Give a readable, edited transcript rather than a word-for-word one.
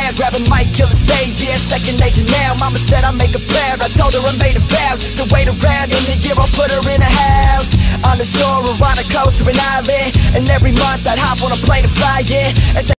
rare, grab a mic, kill the stage, yeah, second nature now. Mama said I make a prayer, I told her I made a vow, just to wait around. In a year I'll put her in a house, on the shore or on a coast or an island. And every month I'd hop on a plane to fly, yeah, and